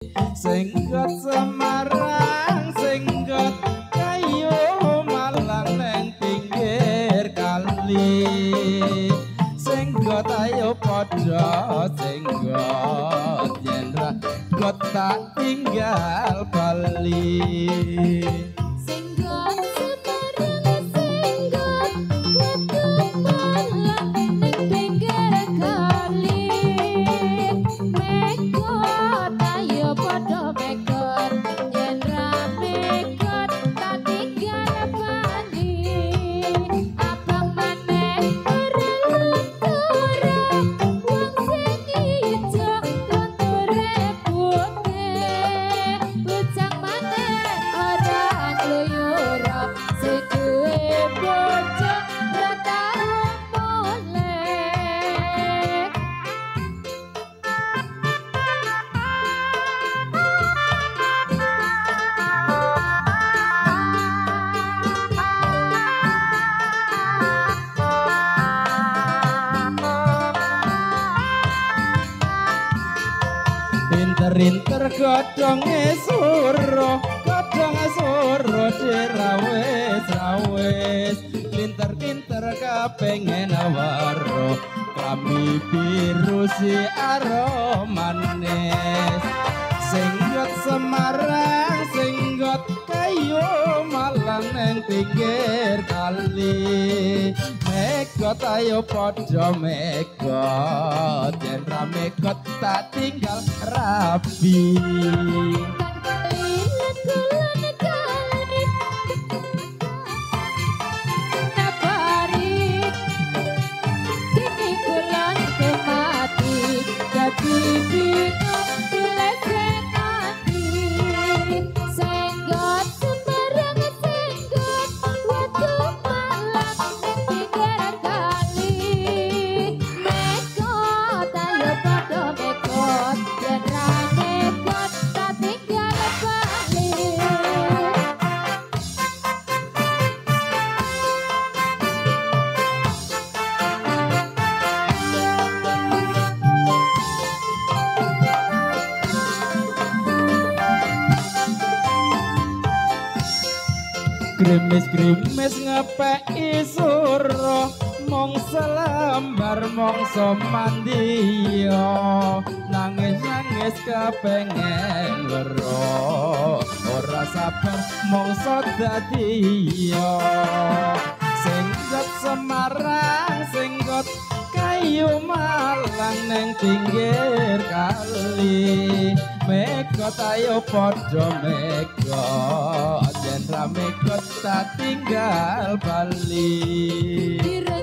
Singgot Semarang singgot kayu Malang neng pinggir kali singgot ayo padha singgot yen ra got tak tinggal bali. Pinter-pinter godhonge suro dirawis-rawis pinter-pinter kapengen waro kami biru si aromanis singgot Semarang singgot kayu Malang neng pinggir kali megot ayo padha megot yen ra megot tak tinggal rapi. Grimis-grimis ngepeki suro mong selembar mongso mandiyo nangis-nangis kepengen wero ora sabar mongso dadiyo singgot Semarang singgot kayu Malang neng pinggir kali megot ayo padha megot yen ra megot tak tinggal bali.